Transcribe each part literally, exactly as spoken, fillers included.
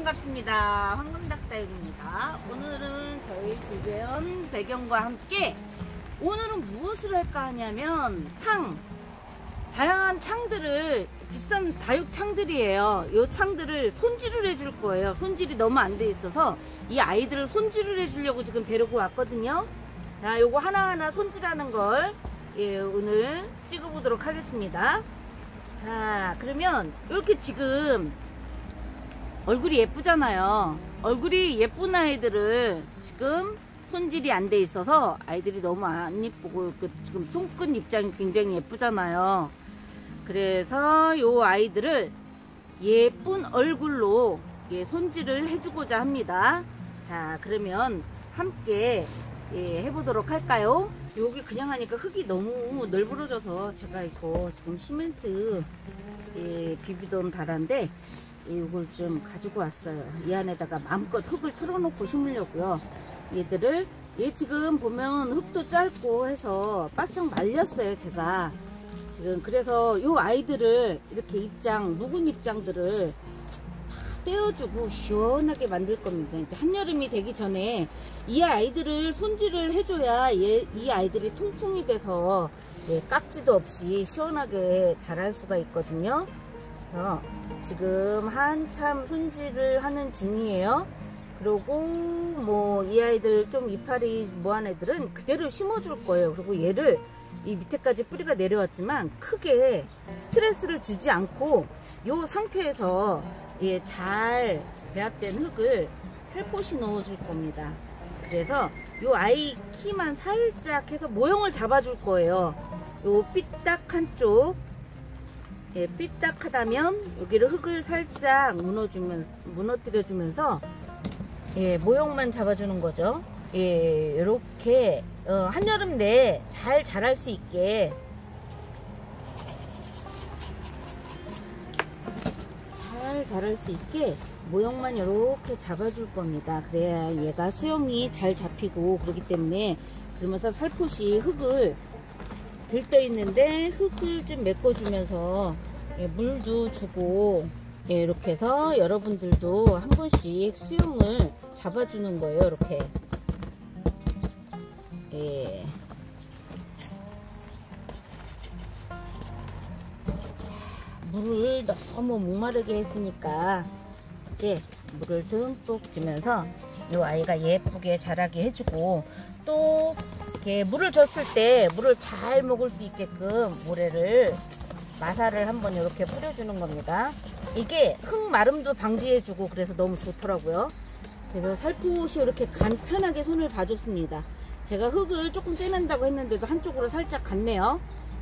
반갑습니다. 황금닭다육입니다. 오늘은 저희 주변 배경과 함께 오늘은 무엇을 할까 하냐면 창, 다양한 창들을, 비싼 다육 창들이에요. 이 창들을 손질을 해줄 거예요. 손질이 너무 안 돼 있어서 이 아이들을 손질을 해주려고 지금 데리고 왔거든요. 자, 요거 하나하나 손질하는 걸 예, 오늘 찍어보도록 하겠습니다. 자, 그러면 이렇게 지금 얼굴이 예쁘잖아요. 얼굴이 예쁜 아이들을 지금 손질이 안 돼 있어서 아이들이 너무 안 예쁘고 지금 손끝 입장이 굉장히 예쁘잖아요. 그래서 요 아이들을 예쁜 얼굴로 예, 손질을 해주고자 합니다. 자, 그러면 함께 예, 해보도록 할까요? 여기 그냥 하니까 흙이 너무 널브러져서 제가 이거 지금 시멘트 예, 비비던 다라인데 이걸 좀 가지고 왔어요. 이 안에다가 마음껏 흙을 틀어놓고 심으려고요. 얘들을 얘 지금 보면 흙도 짧고 해서 바짝 말렸어요. 제가 지금 그래서 요 아이들을 이렇게 입장 묵은 입장들을 다 떼어주고 시원하게 만들 겁니다. 이제 한여름이 되기 전에 이 아이들을 손질을 해줘야 얘, 이 아이들이 통풍이 돼서 예, 깍지도 없이 시원하게 자랄 수가 있거든요. 그래서 지금 한참 손질을 하는 중이에요. 그리고 뭐 이 아이들 좀 이파리 뭐한 애들은 그대로 심어줄 거예요. 그리고 얘를 이 밑에까지 뿌리가 내려왔지만 크게 스트레스를 주지 않고 이 상태에서 예, 잘 배합된 흙을 살포시 넣어줄 겁니다. 그래서 이 아이 키만 살짝 해서 모형을 잡아줄 거예요. 요 삐딱한 쪽 예, 삐딱하다면 여기를 흙을 살짝 무너주면, 무너뜨려주면서 예, 모형만 잡아주는 거죠. 예, 이렇게 어, 한여름 내에 잘 자랄 수 있게 잘 자랄 수 있게 모형만 이렇게 잡아줄 겁니다. 그래야 얘가 수영이 잘 잡히고 그러기 때문에 그러면서 살포시 흙을 들떠 있는데 흙을 좀 메꿔주면서 예, 물도 주고 예, 이렇게 해서 여러분들도 한 번씩 수영을 잡아주는 거예요. 이렇게 예. 물을 너무 목마르게 했으니까 이제 물을 듬뿍 주면서 이 아이가 예쁘게 자라게 해주고 또 이렇게 물을 줬을 때 물을 잘 먹을 수 있게끔 모래를 마사를 한번 이렇게 뿌려주는 겁니다. 이게 흙 마름도 방지해주고 그래서 너무 좋더라고요. 그래서 살포시 이렇게 간편하게 손을 봐줬습니다. 제가 흙을 조금 떼낸다고 했는데도 한쪽으로 살짝 갔네요.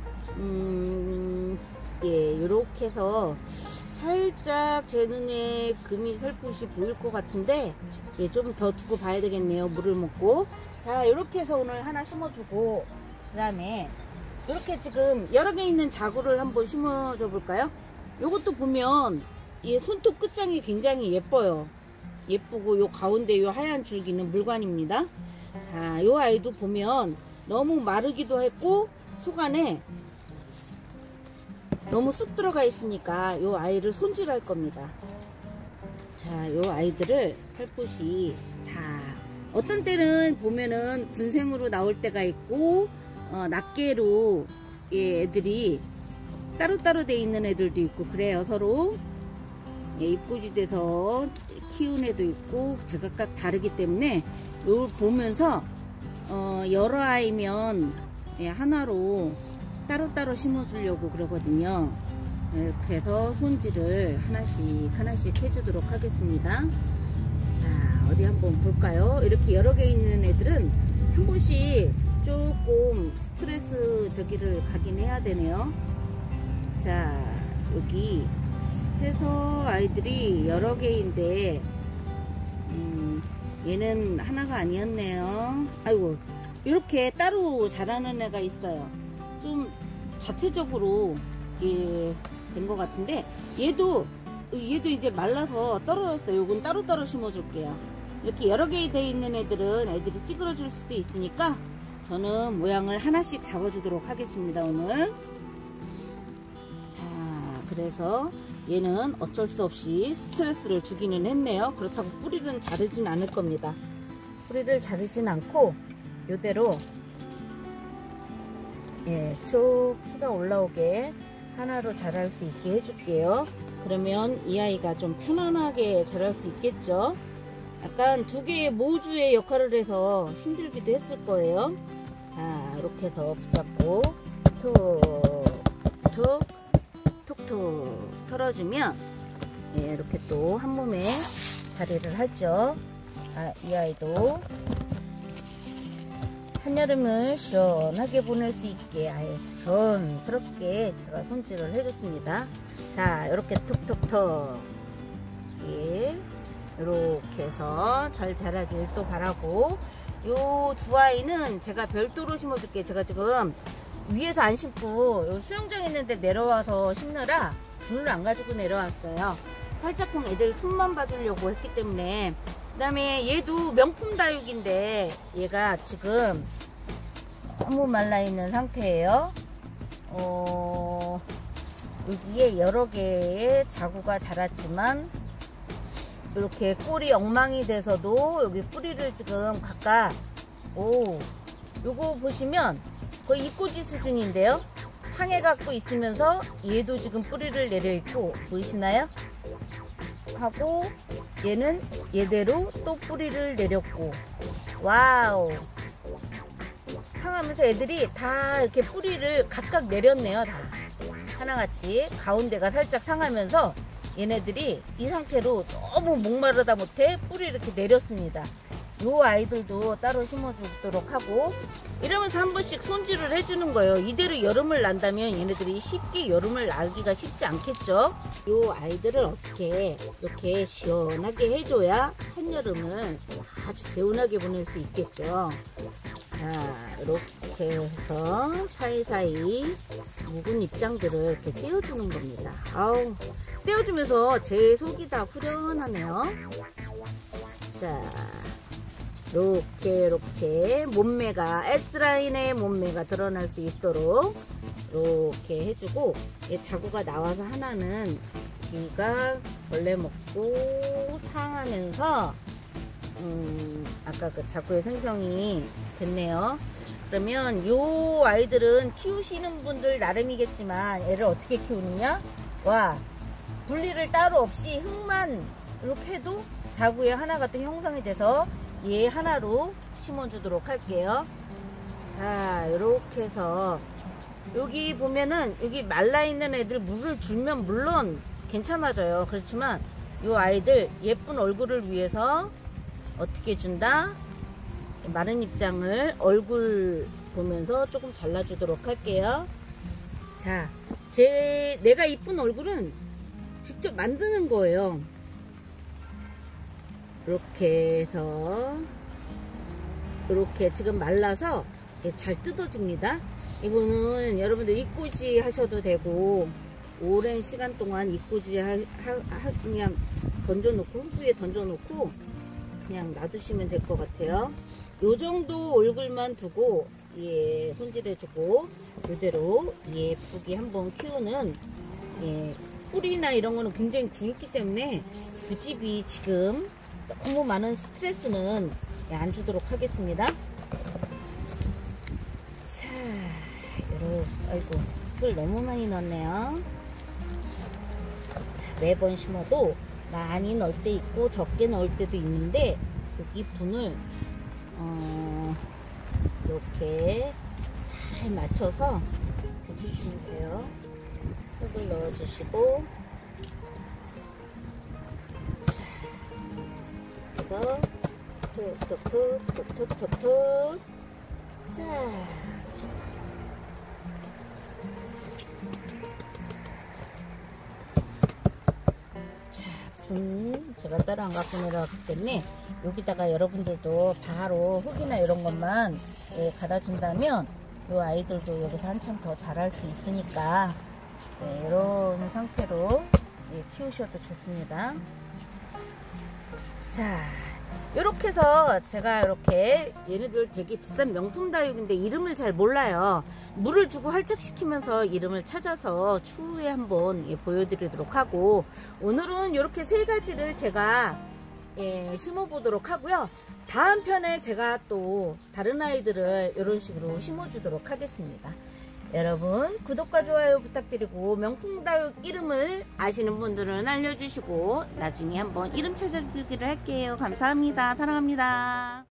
음, 예, 이렇게 해서 살짝 제 눈에 금이 살포시 보일 것 같은데 예, 좀 더 두고 봐야 되겠네요. 물을 먹고. 자, 이렇게 해서 오늘 하나 심어주고 그 다음에 이렇게 지금 여러 개 있는 자구를 한번 심어줘 볼까요? 요것도 보면 이 손톱 끝장이 굉장히 예뻐요. 예쁘고 요 가운데 요 하얀 줄기는 물관입니다. 자, 요 아이도 보면 너무 마르기도 했고 속 안에 너무 쑥 들어가 있으니까 요 아이를 손질할 겁니다. 자, 요 아이들을 살포시 다 어떤 때는 보면은 군생으로 나올 때가 있고 어, 낱개로 예, 애들이 따로따로 돼 있는 애들도 있고 그래요. 서로 예, 입구지돼서 키운 애도 있고 제각각 다르기 때문에 이걸 보면서 어, 여러 아이면 예, 하나로 따로따로 심어주려고 그러거든요. 예, 그래서 손질을 하나씩 하나씩 해주도록 하겠습니다. 자, 어디 한번 볼까요? 이렇게 여러 개 있는 애들은 한 번씩 조금 스트레스 저기를 가긴 해야 되네요. 자, 여기 해서 아이들이 여러 개인데 음, 얘는 하나가 아니었네요. 아이고, 이렇게 따로 자라는 애가 있어요. 좀 자체적으로 예, 된 것 같은데 얘도 얘도 이제 말라서 떨어졌어요. 이건 따로따로 심어줄게요. 이렇게 여러 개 돼 있는 애들은 애들이 찌그러질 수도 있으니까 저는 모양을 하나씩 잡아주도록 하겠습니다. 오늘 자, 그래서 얘는 어쩔 수 없이 스트레스를 주기는 했네요. 그렇다고 뿌리는 자르진 않을 겁니다. 뿌리를 자르진 않고 이대로 예, 쭉 키가 올라오게 하나로 자랄 수 있게 해줄게요. 그러면 이 아이가 좀 편안하게 자랄 수 있겠죠. 약간 두 개의 모주의 역할을 해서 힘들기도 했을 거예요. 자, 이렇게 해서 붙잡고 톡톡 톡톡 털어주면 예, 이렇게 또 한 몸에 자리를 하죠. 아, 이 아이도 한여름을 시원하게 보낼 수 있게 아예 시원스럽게 제가 손질을 해줬습니다. 자, 이렇게 톡톡톡 예, 이렇게 해서 잘 자라길 또 바라고, 요 두 아이는 제가 별도로 심어줄게요. 제가 지금 위에서 안 심고 수영장 있는데 내려와서 심느라 불을 안 가지고 내려왔어요. 살짝쿵 애들 손만 봐주려고 했기 때문에. 그 다음에 얘도 명품 다육인데 얘가 지금 너무 말라있는 상태예요. 어, 여기에 여러 개의 자구가 자랐지만 이렇게 꼴이 엉망이 돼서도 여기 뿌리를 지금 각각, 오, 요거 보시면 거의 이꼬지 수준인데요. 상해 갖고 있으면서 얘도 지금 뿌리를 내려있고 보이시나요? 하고 얘는 얘대로 또 뿌리를 내렸고, 와우, 상하면서 애들이 다 이렇게 뿌리를 각각 내렸네요. 다 하나같이 가운데가 살짝 상하면서 얘네들이 이 상태로 너무 목마르다 못해 뿌리를 이렇게 내렸습니다. 요 아이들도 따로 심어주도록 하고, 이러면서 한 번씩 손질을 해주는 거예요. 이대로 여름을 난다면 얘네들이 쉽게 여름을 나기가 쉽지 않겠죠. 요 아이들을 어떻게 이렇게 시원하게 해줘야 한여름을 아주 개운하게 보낼 수 있겠죠. 자, 이렇게 해서 사이사이 묵은 입장들을 이렇게 떼어주는 겁니다. 아우, 떼어주면서 제 속이 다 후련하네요. 자, 이렇게 이렇게 몸매가, S라인의 몸매가 드러날 수 있도록 이렇게 해주고, 얘 자구가 나와서 하나는 귀가 벌레 먹고 상하면서 음, 아까 그 자구의 생성이 됐네요. 그러면 요 아이들은 키우시는 분들 나름이겠지만 얘를 어떻게 키우느냐, 와, 분리를 따로 없이 흙만 이렇게 해도 자구에 하나 같은 형성이 돼서 얘 하나로 심어주도록 할게요. 자, 이렇게 해서 여기 보면은 여기 말라있는 애들 물을 주면 물론 괜찮아져요. 그렇지만 이 아이들 예쁜 얼굴을 위해서 어떻게 준다? 마른 입장을 얼굴 보면서 조금 잘라주도록 할게요. 자, 제 내가 이쁜 얼굴은 직접 만드는 거예요. 이렇게 해서 이렇게 지금 말라서 잘 뜯어집니다. 이거는 여러분들 이꼬지 하셔도 되고, 오랜 시간 동안 이꼬지 하, 하, 그냥 던져놓고 흙 위에 던져놓고 그냥 놔두시면 될 것 같아요. 요 정도 얼굴만 두고 예, 손질해주고 이대로 예쁘게 한번 키우는, 예, 뿌리나 이런 거는 굉장히 굵기 때문에 그 집이 지금 너무 많은 스트레스는 안 주도록 하겠습니다. 자, 요렇게, 아이고, 흙을 너무 많이 넣었네요. 매번 심어도 많이 넣을 때 있고 적게 넣을 때도 있는데, 여기 분을 어, 이렇게 잘 맞춰서 해주시면 돼요. 흙을 넣어주시고, 자, 툭툭툭툭툭툭툭. 자, 자, 분 제가 따로 안 갖고 내려왔기 때문에 여기다가 여러분들도 바로 흙이나 이런 것만 예, 갈아준다면 이 아이들도 여기서 한참 더 자랄 수 있으니까 네, 이런 상태로 예, 키우셔도 좋습니다. 자, 이렇게 해서 제가 이렇게 얘네들 되게 비싼 명품 다육인데 이름을 잘 몰라요. 물을 주고 활착시키면서 이름을 찾아서 추후에 한번 예, 보여드리도록 하고, 오늘은 이렇게 세 가지를 제가 예, 심어 보도록 하고요. 다음 편에 제가 또 다른 아이들을 이런 식으로 심어 주도록 하겠습니다. 여러분 구독과 좋아요 부탁드리고, 명품다육 이름을 아시는 분들은 알려주시고 나중에 한번 이름 찾아주기를 할게요. 감사합니다. 사랑합니다.